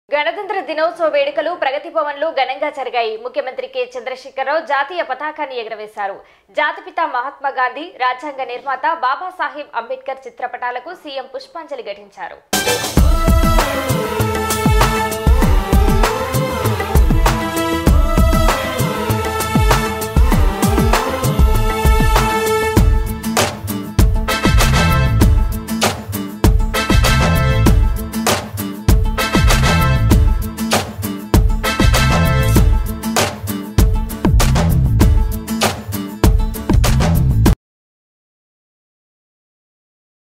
గణతంత్ర దినోత్సవ వేడుకలు ప్రగతి భవన్లో ఘనంగా జరిగాయి. ముఖ్యమంత్రి కె చంద్రశేఖరరావు జాతీయ పతాకాన్ని ఎగురవేశారు. జాతిపిత మహాత్మా గాంధీ, రాజ్యాంగ నిర్మాత బాబాసాహెబ్ అంబేద్కర్ చిత్రపటాలకు సీఎం పుష్పాంజలి ఘటించారు.